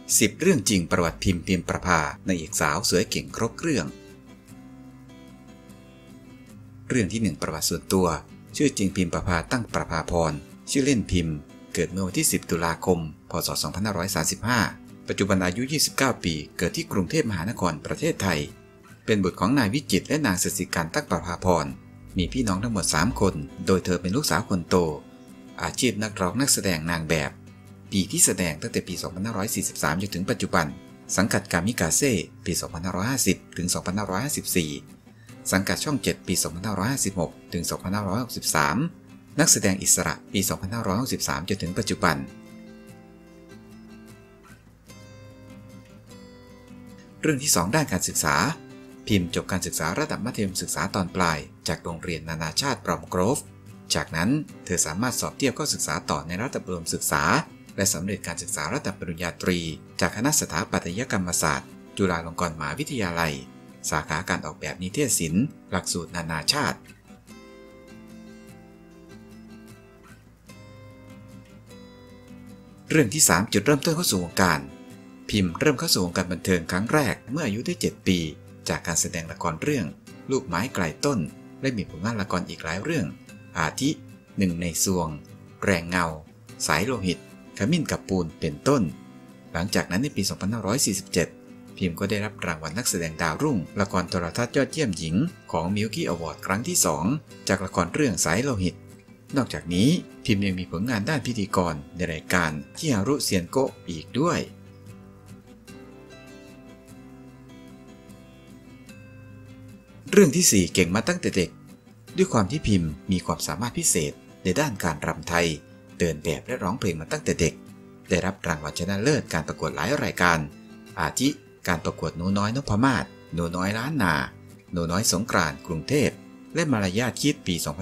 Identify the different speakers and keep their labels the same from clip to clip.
Speaker 1: 10 เรื่องจริงประวัติพิมพ์ประภานางเอกสาวสวยเก่งครบเครื่องเรื่องที่ 1 ประวัติส่วนตัวชื่อจริงพิมพ์ประภาตั้งประภาพรชื่อเล่นพิมพ์เกิดเมื่อวันที่ 10 ตุลาคม พ.ศ. 2535 ปัจจุบันอายุ 29 ปีเกิดที่กรุงเทพมหานครประเทศไทยเป็นบุตรของนายวิจิตรและนางศศิการตั้งประภาพรมีพี่น้องทั้งหมด 3 คนโดยเธอเป็นลูกสาวคนโตอาชีพนักร้องนักแสดงนางแบบปีที่แสดงตั้งแต่ปี 2543 จนถึงปัจจุบันสังกัดกามิกาเซ่ปี 2550 ถึง 2554 สังกัดช่อง 7 ปี 2556 ถึง 2563 นักแสดงอิสระปี 2563 จนถึงปัจจุบันเรื่องที่ 2 ด้านการศึกษาพิมพ์จบการศึกษาระดับมัธยมศึกษาตอนปลายจากโรงเรียนนานาชาติบรอมโกรฟจากนั้นเธอสามารถสอบเทียบเข้าศึกษาต่อในระดับอุดมศึกษาและสำเร็จการศึกษาระดับปริญญาตรีจากคณะสถาปัตยกรรมศาสตร์จุฬาลงกรณ์มหาวิทยาลัยสาขาการออกแบบนิเทศศิลป์หลักสูตรนานาชาติเรื่องที่ 3 จุดเริ่มต้นเข้าสู่วงการพิมพ์เริ่มเข้าสู่วงการบันเทิงครั้งแรกเมื่ออายุได้ 7 ปีจากการแสดงละครเรื่องลูกไม้ไกลต้นและมีผลงานละครอีกหลายเรื่องอาทิหนึ่งในซวงแรงเงาสายโลหิตขมิ้นกับปูนเป็นต้นหลังจากนั้นในปี 2547 พิมพ์ก็ได้รับรางวัลนักแสดงดาวรุ่งละครโทรทัศน์ยอดเยี่ยมหญิงของ Milky Award ครั้งที่ 2 จากละครเรื่องสายโลหิตนอกจากนี้พิมพ์ยังมีผลงานด้านพิธีกรในรายการที่ฮารุเซียนโกะอีกด้วยเรื่องที่ 4 เก่งมาตั้งแต่เด็กด้วยความที่พิมพ์มีความสามารถพิเศษในด้านการรำไทยเดินแบบและร้องเพลงมาตั้งแต่เด็กได้รับรางวัลชนะเลิศการประกวดหลายรายการอาทิการประกวดหนูน้อยนพมาศหนูน้อยล้านนาหนูน้อยสงกรานต์กรุงเทพและมารยาทคิดปี 2543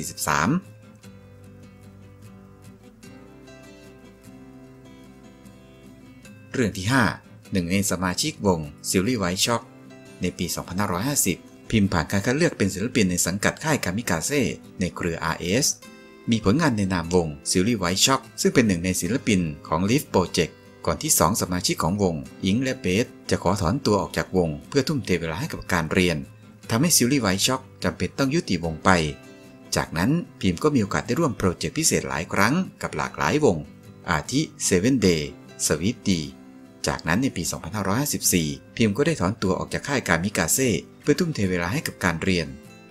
Speaker 1: เรื่องที่ 5 หนึ่งในสมาชิกวงซิลลี่ไวท์ช็อคในปี 2550 พิมพ์ผ่านการคัดเลือกเป็นศิลปินในสังกัดค่ายกามิกาเซ่ในเครือ RS มีผลงานในนามวง Silly White Shock ซึ่งเป็นหนึ่งในศิลปินของ Leaf Project ก่อนที่ 2 สมาชิกของวงอิงและเบสจะขอถอนตัวออกจากวงเพื่อทุ่มเทเวลาให้กับการเรียนทำให้ Silly White Shock จำเป็นต้องยุติวงไปจากนั้นพิมพ์ก็มีโอกาสได้ร่วมโปรเจกต์พิเศษหลายครั้งกับหลากหลายวงอาทิ Seven Day Sweet D จากนั้นในปี 2554 พิมพ์ก็ได้ถอนตัวออกจากค่ายกามิกาเซ่เพื่อทุ่มเทเวลาให้กับการเรียน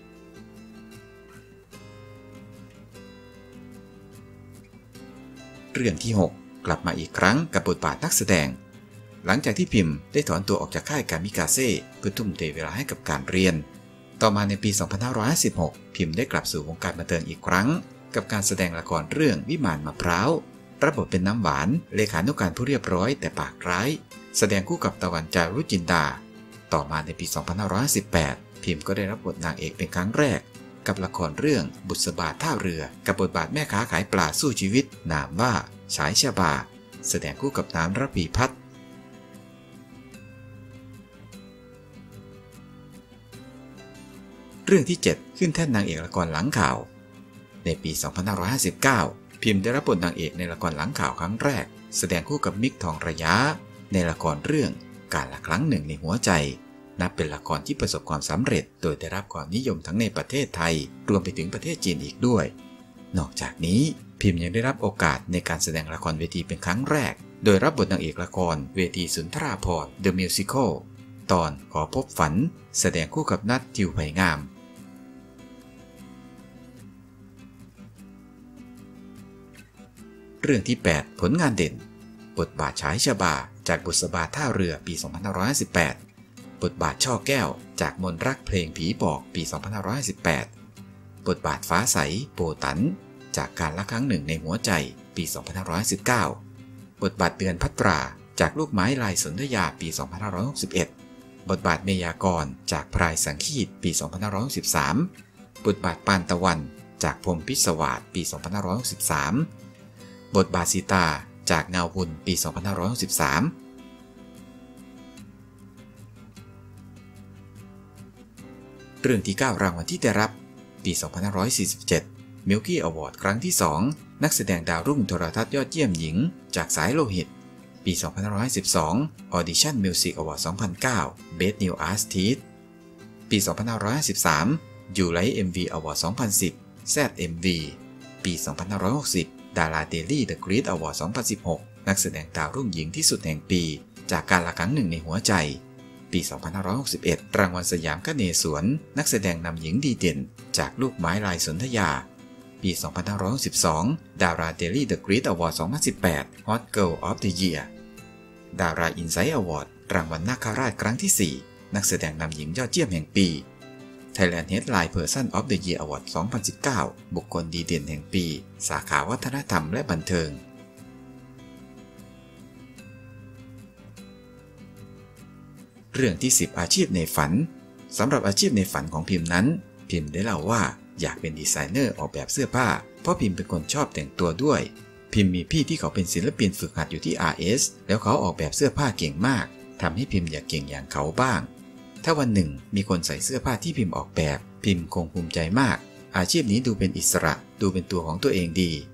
Speaker 1: เรื่องที่ 6 กลับมาอีกครั้งกับบทบาทนักแสดงหลังจากที่พิมพ์ได้ถอนตัวออกจากค่ายกามิกาเซ่เพื่อทุ่มเทเวลาให้กับการเรียนต่อมาในปี 2556 พิมพ์ได้กลับสู่วงการบันเทิงอีกครั้งกับการแสดงละครเรื่องวิมานมะพร้าวรับบทเป็นน้ำหวานเลขานุการผู้เรียบร้อยแต่ปากร้ายแสดงคู่กับตะวันจารุจินดาต่อมาในปี 2518 พิมพ์ก็ได้รับบทนางเอกเป็นครั้งแรกกับละครเรื่องบุษบาท่าเรือกับบทบาทแม่ค้าขายปลาสู้ชีวิตนามว่าฉายชบาแสดงคู่กับน้ำระพีพัฒน์เรื่องที่ 7 ขึ้นแท่นนางเอกละครหลังข่าวในปี 2559 พิมพ์ได้รับบทนางเอกในละครหลังข่าวครั้งแรกแสดงคู่กับมิกทองระยะในละครเรื่องการละครั้งหนึ่งในหัวใจนับเป็นละครที่ประสบความสำเร็จโดยได้รับความนิยมทั้งในประเทศไทยรวมไปถึงประเทศจีนอีกด้วยนอกจากนี้พิมพ์ยังได้รับโอกาสในการแสดงละครเวทีเป็นครั้งแรกโดยรับบทนางเอกละครเวทีสุนทราภรณ์ The Musical ตอนขอพบฝันแสดงคู่กับนัททิวไผ่งามเรื่องที่ 8 ผลงานเด่นบทบาทฉายชบาจากบุษบาท่าเรือปี 2518 บทบาทช่อแก้วจากมนรักเพลงผีบอกปี 2518 บทบาทฟ้าใสโปตันจากการละครั้งหนึ่งในหัวใจปี 2519 บทบาทเดือนพัตราจากลูกไม้ลายสนธยาปี 2561 บทบาทเมยากรจากพรายสังคีตปี 2513 บทบาทปานตะวันจากพรหมพิศวาสปี 2563 บทบาทสีตาจากเงาบุญปี 2563 เรื่องที่ 9 รางวัลที่ได้รับปี 2547 Milky Award ครั้งที่ 2 นักแสดงดาวรุ่งโทรทัศน์ยอดเยี่ยมหญิงจากสายโลหิตปี 2512 Audition Music Award 2009 Best New Artist ปี 2553 YouLike MV Award 2010 ZMV ปี 2560 Dara Daily The Great Award 2016 นักแสดงดาวรุ่งหญิงที่สุดแห่งปีจากการละครั้งหนึ่งในหัวใจปี 2561 รางวัลสยามคเนศวรนักแสดงนำหญิงดีเด่นจากลูกไม้ลายสนธยาปี 2562 Dara Daily The Great Award 2018 Hot Girl of the Year Dara Insight Award รางวัลนาคราชครั้งที่ 4 นักแสดงนำหญิงยอดเยี่ยมแห่งปี Thailand Headline Person of the Year Award 2019 บุคคลดีเด่นแห่งปี สาขาวัฒนธรรมและบันเทิงเรื่องที่ 10 อาชีพในฝันสำหรับอาชีพในฝันของพิมพ์นั้นพิมพ์ได้เล่าว่าอยากเป็นดีไซเนอร์ออกแบบเสื้อผ้าเพราะพิมพ์เป็นคนชอบแต่งตัวด้วยพิมพ์มีพี่ที่เขาเป็นศิลปินฝึกหัดอยู่ที่ RS แล้วเขาออกแบบเสื้อผ้าเก่งมากทำให้พิมพ์อยากเก่งอย่างเขาบ้างถ้าวันหนึ่งมีคนใส่เสื้อผ้าที่พิมพ์ออกแบบพิมพ์คงภูมิใจมากอาชีพนี้ดูเป็นอิสระดูเป็นตัวของตัวเองดี